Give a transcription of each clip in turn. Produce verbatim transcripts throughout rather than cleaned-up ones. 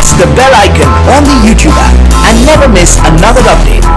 press the bell icon on the YouTube app and never miss another update.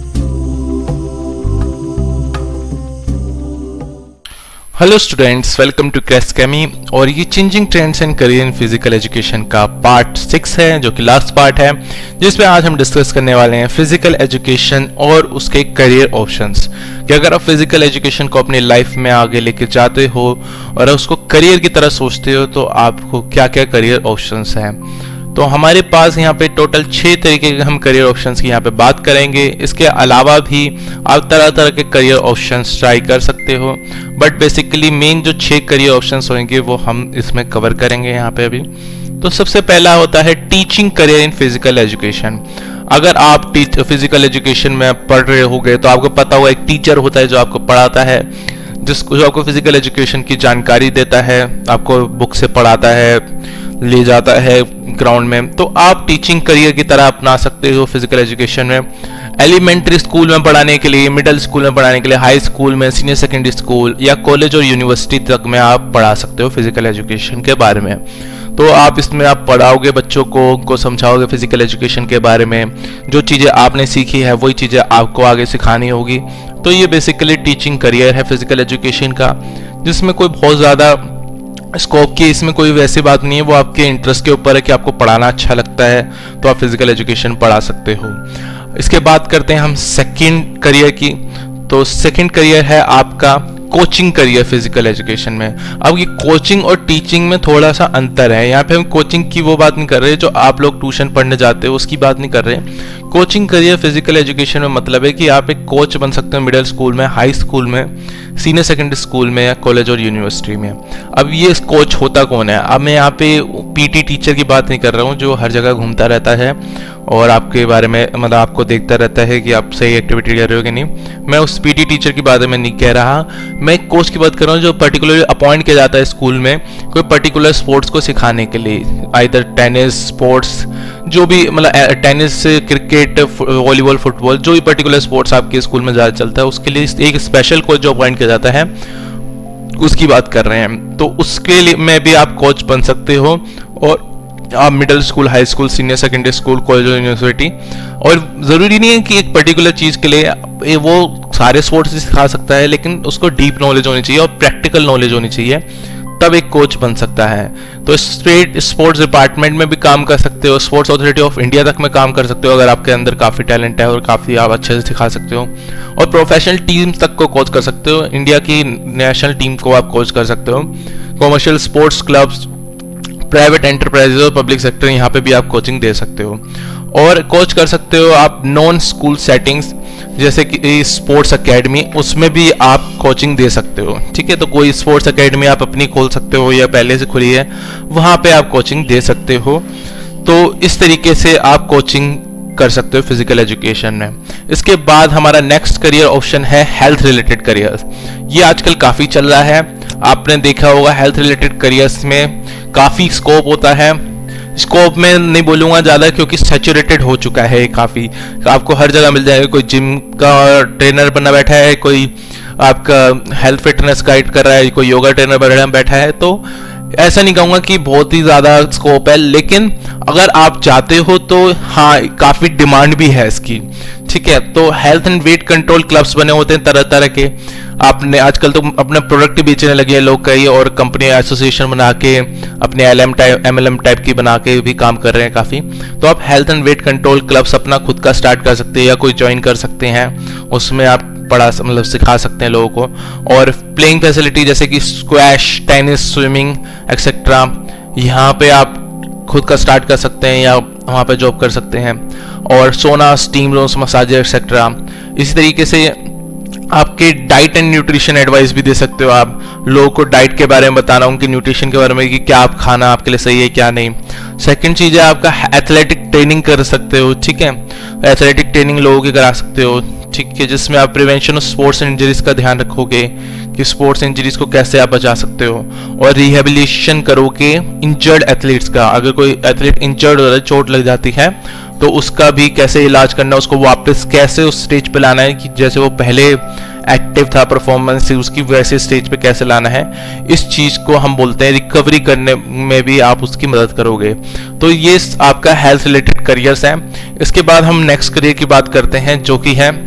Hello students, welcome to crash chemi. और ये changing trends and career in physical education का part six है, जो कि last part है, जिसमें आज हम डिस्कस करने वाले हैं फिजिकल एजुकेशन और उसके करियर ऑप्शंस। कि अगर आप फिजिकल एजुकेशन को अपनी लाइफ में आगे लेके जाते हो और उसको करियर की तरह सोचते हो तो आपको क्या क्या करियर ऑप्शंस हैं। तो हमारे पास यहाँ पे टोटल छह तरीके के हम करियर ऑप्शंस की यहाँ पे बात करेंगे। इसके अलावा भी आप तरह तरह के करियर ऑप्शंस ट्राई कर सकते हो, बट बेसिकली मेन जो छह करियर ऑप्शंस होंगे वो हम इसमें कवर करेंगे यहाँ पे अभी। तो सबसे पहला होता है teaching career in physical education. अगर आप फिजिकल एजुकेशन में पढ़ रहे होगे तो आपको पता होगा एक टीचर होता है जो आपको पढ़ाता है, जिसको जो आपको फिजिकल एजुकेशन की जानकारी देता है, आपको बुक से पढ़ाता है, ले जाता है ग्राउंड में। तो आप टीचिंग करियर की तरह अपना सकते हो फिजिकल एजुकेशन में। एलिमेंट्री स्कूल में पढ़ाने के लिए, मिडिल स्कूल में पढ़ाने के लिए, हाई स्कूल में, सीनियर सेकेंडरी स्कूल या कॉलेज और यूनिवर्सिटी तक में आप पढ़ा सकते हो फिजिकल एजुकेशन के बारे में। तो आप इसमें आप पढ़ाओगे बच्चों को, उनको समझाओगे फिजिकल एजुकेशन के बारे में। जो चीज़ें आपने सीखी है वही चीज़ें आपको आगे सिखानी होगी। तो ये बेसिकली टीचिंग करियर है फिजिकल एजुकेशन का, जिसमें कोई बहुत ज़्यादा स्कोप की इसमें कोई वैसी बात नहीं है। वो आपके इंटरेस्ट के ऊपर है कि आपको पढ़ाना अच्छा लगता है तो आप फिजिकल एजुकेशन पढ़ा सकते हो। इसके बाद करते हैं हम सेकंड करियर की। तो सेकंड करियर है आपका कोचिंग करियर फिजिकल एजुकेशन में। अब ये कोचिंग और टीचिंग में थोड़ा सा अंतर है। यहाँ पे हम कोचिंग की वो बात नहीं कर रहे जो आप लोग ट्यूशन पढ़ने जाते हो, उसकी बात नहीं कर रहे। कोचिंग करियर फिजिकल एजुकेशन में मतलब है कि आप एक कोच बन सकते हो मिडिल स्कूल में, हाई स्कूल में, सीनियर सेकेंडरी स्कूल में या कॉलेज और यूनिवर्सिटी में। अब ये कोच होता कौन है? अब मैं यहाँ पे पीटी टीचर की बात नहीं कर रहा हूँ जो हर जगह घूमता रहता है और आपके बारे में मतलब आपको देखता रहता है कि आप सही एक्टिविटी कर रहे हो कि नहीं। मैं उस पीटी टीचर की बारे में नहीं कह रहा, मैं एक कोच की बात कर रहा हूँ जो पर्टिकुलरली अपॉइंट किया जाता है स्कूल में कोई पर्टिकुलर स्पोर्ट्स को सिखाने के लिए, आइदर टेनिस स्पोर्ट्स, जो भी मतलब टेनिस, क्रिकेट, वॉलीबॉल, फुटबॉल, जो भी पर्टिकुलर स्पोर्ट्स आपके स्कूल में ज़्यादा चलता है उसके लिए एक स्पेशल कोच जो अपॉइंट किया जाता है उसकी बात कर रहे हैं। तो उसके लिए में भी आप कोच बन सकते हो और आप middle school, high school, senior secondary school, college और यूनिवर्सिटी, और ज़रूरी नहीं है कि एक पर्टिकुलर चीज़ के लिए वो सारे स्पोर्ट्स सिखा सकता है, लेकिन उसको डीप नॉलेज होनी चाहिए और प्रैक्टिकल नॉलेज होनी चाहिए, तब एक कोच बन सकता है। तो स्टेट स्पोर्ट्स डिपार्टमेंट में भी काम कर सकते हो, स्पोर्ट्स अथॉरिटी ऑफ इंडिया तक में काम कर सकते हो अगर आपके अंदर काफ़ी टैलेंट है और काफ़ी आप अच्छे से सिखा सकते हो, और प्रोफेशनल टीम तक को कोच कर सकते हो। इंडिया की नेशनल टीम को आप कोच कर सकते हो। Commercial sports clubs, private enterprises और पब्लिक सेक्टर, यहाँ पे भी आप कोचिंग दे सकते हो। और कोच कर सकते हो आप नॉन स्कूल सेटिंग्स जैसे कि स्पोर्ट्स एकेडमी, उसमें भी आप कोचिंग दे सकते हो। ठीक है, तो कोई स्पोर्ट्स एकेडमी आप अपनी खोल सकते हो या पहले से खुली है, वहाँ पे आप कोचिंग दे सकते हो। तो इस तरीके से आप कोचिंग कर सकते हो फिजिकल एजुकेशन में। इसके बाद हमारा नेक्स्ट करियर ऑप्शन है हेल्थ रिलेटेड करियर। ये आजकल काफ़ी चल रहा है, आपने देखा होगा हेल्थ रिलेटेड करियर्स में काफ़ी स्कोप होता है। स्कोप में नहीं बोलूँगा ज़्यादा क्योंकि सैचुरेटेड हो चुका है काफ़ी, आपको हर जगह मिल जाएगा। कोई जिम का ट्रेनर बना बैठा है, कोई आपका हेल्थ फिटनेस गाइड कर रहा है, कोई योगा ट्रेनर बना बैठा है। तो ऐसा नहीं कहूँगा कि बहुत ही ज़्यादा स्कोप है, लेकिन अगर आप चाहते हो तो हाँ काफ़ी डिमांड भी है इसकी। ठीक है, तो health and weight control clubs बने होते हैं तरह तरह के। आपने आजकल तो अपने प्रोडक्ट बेचने लगे हैं लोग कई, और कंपनी एसोसिएशन बना के अपने L M type M L M type की बना के भी काम कर रहे हैं काफ़ी। तो आप health and weight control clubs अपना खुद का स्टार्ट कर सकते हैं या कोई ज्वाइन कर सकते हैं, उसमें आप पढ़ा मतलब सिखा सकते हैं लोगों को। और प्लेइंग फैसिलिटी जैसे कि स्क्वैश, टेनिस, स्विमिंग एक्सेट्रा, यहाँ पे आप खुद का स्टार्ट कर सकते हैं या वहाँ पे जॉब कर सकते हैं। और सोना, स्टीम रूम्स, मसाजर एक्सेट्रा। इसी तरीके से आपके डाइट एंड न्यूट्रिशन एडवाइस भी दे सकते हो आप लोगों को, डाइट के बारे में बताना, उनके न्यूट्रिशन के बारे में कि क्या आप खाना आपके लिए सही है क्या नहीं। सेकंड चीज़ है आपका एथलेटिक ट्रेनिंग कर सकते हो। ठीक है, एथलेटिक ट्रेनिंग लोगों की करा सकते हो। ठीक है, जिसमें आप प्रिवेंशन ऑफ स्पोर्ट्स इंजरीज का ध्यान रखोगे कि स्पोर्ट्स इंजरीज को कैसे आप बचा सकते हो, और रिहेबिलिटेशन करोगे इंजर्ड एथलीट्स का। अगर कोई एथलीट इंजर्ड हो रहा है, चोट लग जाती है, तो उसका भी कैसे इलाज करना, उसको वापस कैसे उस स्टेज पे लाना है कि जैसे वो पहले एक्टिव था, परफॉर्मेंस उसकी वैसे स्टेज पे कैसे लाना है, इस चीज़ को हम बोलते हैं रिकवरी करने में भी आप उसकी मदद करोगे। तो ये आपका हेल्थ रिलेटेड करियर्स है। इसके बाद हम नेक्स्ट करियर की बात करते हैं जो कि है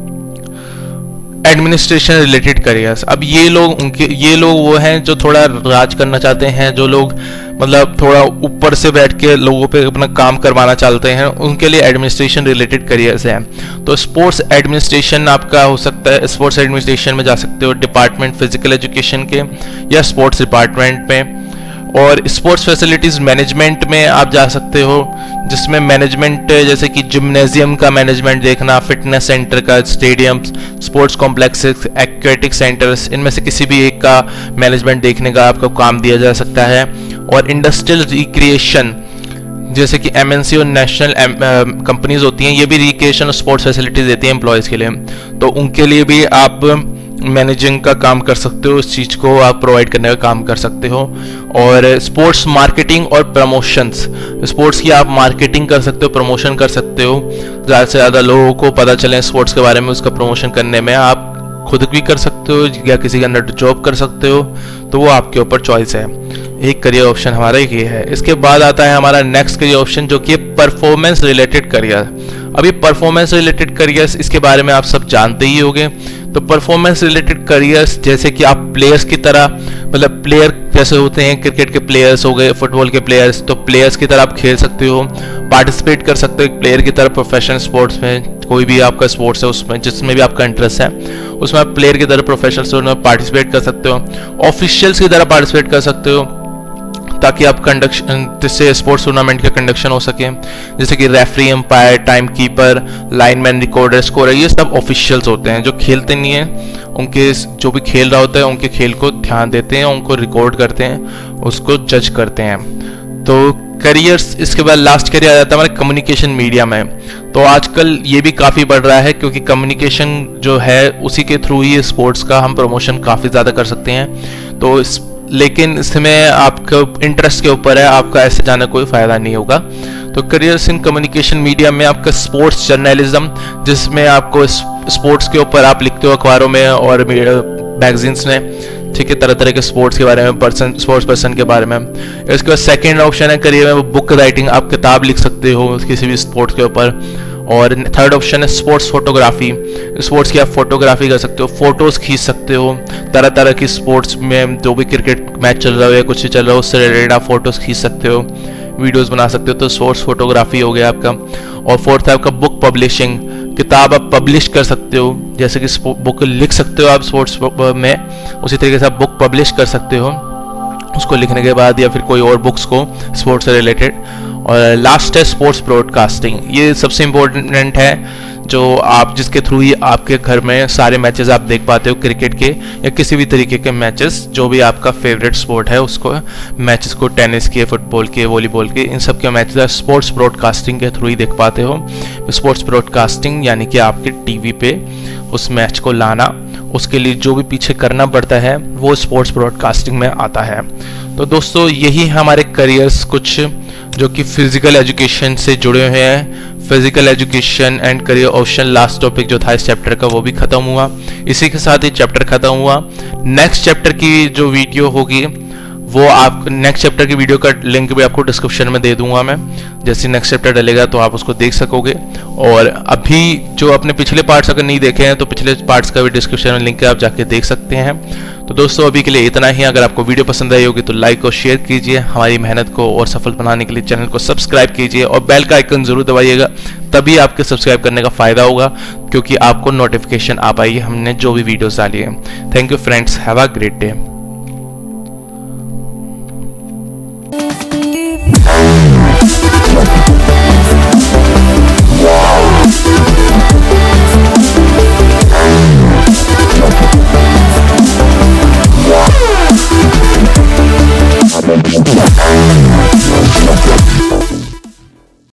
एडमिनिस्ट्रेशन रिलेटेड करियर्स। अब ये लोग उनके ये लोग वो हैं जो थोड़ा राज करना चाहते हैं, जो लोग मतलब थोड़ा ऊपर से बैठ के लोगों पे अपना काम करवाना चाहते हैं, उनके लिए एडमिनिस्ट्रेशन रिलेटेड करियर्स हैं। तो स्पोर्ट्स एडमिनिस्ट्रेशन आपका हो सकता है, स्पोर्ट्स एडमिनिस्ट्रेशन में जा सकते हो, डिपार्टमेंट फिजिकल एजुकेशन के या स्पोर्ट्स डिपार्टमेंट में। और स्पोर्ट्स फैसिलिटीज़ मैनेजमेंट में आप जा सकते हो, जिसमें मैनेजमेंट जैसे कि जिम्नेजियम का मैनेजमेंट देखना, फिटनेस सेंटर का, stadiums, sports complexes, aquatic centres, इनमें से किसी भी एक का मैनेजमेंट देखने का आपको काम दिया जा सकता है। और इंडस्ट्रियल रिक्रिएशन जैसे कि एमएनसी और नेशनल कंपनीज होती हैं, ये भी रिक्रिएशन और स्पोर्ट्स फैसिलिटीज़ देती हैं एम्प्लॉयज़ के लिए, तो उनके लिए भी आप मैनेजिंग का काम कर सकते हो, इस चीज़ को आप प्रोवाइड करने का काम कर सकते हो। और स्पोर्ट्स मार्केटिंग और प्रमोशंस, स्पोर्ट्स की आप मार्केटिंग कर सकते हो, प्रमोशन कर सकते हो, ज़्यादा से ज़्यादा लोगों को पता चले स्पोर्ट्स के बारे में, उसका प्रमोशन करने में आप खुद भी कर सकते हो या किसी के अंदर जॉब कर सकते हो, तो वो आपके ऊपर चॉइस है। एक करियर ऑप्शन हमारा ये है। इसके बाद आता है हमारा नेक्स्ट करियर ऑप्शन जो कि परफॉर्मेंस रिलेटेड करियर। अभी परफॉर्मेंस रिलेटेड करियर्स, इसके बारे में आप सब जानते ही होंगे। तो परफॉर्मेंस रिलेटेड करियर्स जैसे कि आप प्लेयर्स की तरह, मतलब प्लेयर जैसे होते हैं, क्रिकेट के प्लेयर्स हो गए, फुटबॉल के प्लेयर्स, तो प्लेयर्स की तरह आप खेल सकते हो, पार्टिसिपेट कर सकते हो एक प्लेयर की तरह प्रोफेशनल स्पोर्ट्स में। कोई भी आपका स्पोर्ट्स है उसमें जिसमें भी आपका इंटरेस्ट है, उसमें आप प्लेयर की तरह प्रोफेशनल स्पोर्ट्स में पार्टिसिपेट कर सकते हो, ऑफिशियल्स की तरह पार्टिसिपेट कर सकते हो, ताकि आप कंडक्शन जिससे स्पोर्ट्स टूर्नामेंट का कंडक्शन हो सके, जैसे कि referee, umpire, time keeper, lineman, recorder, scorer, ये सब ऑफिशियल्स होते हैं जो खेलते नहीं हैं, उनके जो भी खेल रहा होता है उनके खेल को ध्यान देते हैं, उनको रिकॉर्ड करते हैं, उसको जज करते हैं। तो करियर्स, इसके बाद लास्ट करियर आ जाता है हमारे कम्युनिकेशन मीडिया में। तो आजकल ये भी काफ़ी बढ़ रहा है क्योंकि कम्युनिकेशन जो है उसी के थ्रू ही स्पोर्ट्स का हम प्रमोशन काफ़ी ज़्यादा कर सकते हैं। तो इस लेकिन इसमें आपका इंटरेस्ट के ऊपर है, आपका ऐसे जाने कोई फ़ायदा नहीं होगा। तो करियर्स इन कम्युनिकेशन मीडिया में आपका स्पोर्ट्स जर्नलिज्म, जिसमें आपको स्पोर्ट्स के ऊपर आप लिखते हो अखबारों में और मैगजीन्स में, ठीक है, तरह तरह के स्पोर्ट्स के बारे में, पर्सन स्पोर्ट्स पर्सन के बारे में। इसके बाद सेकेंड ऑप्शन है करियर में बुक राइटिंग, आप किताब लिख सकते हो किसी भी स्पोर्ट्स के ऊपर। और थर्ड ऑप्शन है स्पोर्ट्स फोटोग्राफी, स्पोर्ट्स की आप फोटोग्राफी कर सकते हो, फोटोज खींच सकते हो, तरह तरह की स्पोर्ट्स में जो भी क्रिकेट मैच चल रहा हो या कुछ चल रहा हो उससे रिलेटेड आप फोटोज खींच सकते हो, वीडियोस बना सकते हो। तो स्पोर्ट्स फोटोग्राफी हो गया आपका। और फोर्थ है आपका बुक पब्लिशिंग, किताब आप पब्लिश कर सकते हो, जैसे कि बुक लिख सकते हो आप स्पोर्ट्स में, उसी तरीके से आप बुक पब्लिश कर सकते हो उसको लिखने के बाद, या फिर कोई और बुक्स को स्पोर्ट्स से रिलेटेड। और लास्ट है स्पोर्ट्स ब्रॉडकास्टिंग, ये सबसे इम्पोर्टेंट है, जो आप जिसके थ्रू ही आपके घर में सारे मैचेस आप देख पाते हो, क्रिकेट के या किसी भी तरीके के मैचेस, जो भी आपका फेवरेट स्पोर्ट है उसको मैचेस को, टेनिस के, फुटबॉल के, वॉलीबॉल के, इन सब के मैचेस आप स्पोर्ट्स ब्रॉडकास्टिंग के थ्रू ही देख पाते हो। स्पोर्ट्स ब्रॉडकास्टिंग यानी कि आपके टीवी पे उस मैच को लाना, उसके लिए जो भी पीछे करना पड़ता है वो स्पोर्ट्स ब्रॉडकास्टिंग में आता है। तो दोस्तों यही हमारे करियर्स कुछ जो कि फिजिकल एजुकेशन से जुड़े हुए हैं। Physical education and career option last topic जो था इस चैप्टर का वो भी खत्म हुआ। इसी के साथ ही चैप्टर खत्म हुआ। नेक्स्ट चैप्टर की जो वीडियो होगी वो आप नेक्स्ट चैप्टर की वीडियो का लिंक भी आपको डिस्क्रिप्शन में दे दूंगा मैं, जैसे नेक्स्ट चैप्टर डलेगा तो आप उसको देख सकोगे। और अभी जो अपने पिछले पार्ट्स अगर नहीं देखे हैं तो पिछले पार्ट्स का भी डिस्क्रिप्शन में लिंक है, आप जाके देख सकते हैं। तो दोस्तों अभी के लिए इतना ही। अगर आपको वीडियो पसंद आई होगी तो लाइक और शेयर कीजिए, हमारी मेहनत को और सफल बनाने के लिए चैनल को सब्सक्राइब कीजिए और बेल का आइकन जरूर दबाइएगा, तभी आपके सब्सक्राइब करने का फायदा होगा, क्योंकि आपको नोटिफिकेशन आ पाएगी हमने जो भी वीडियोस डाली है। Thank you friends, have a great day.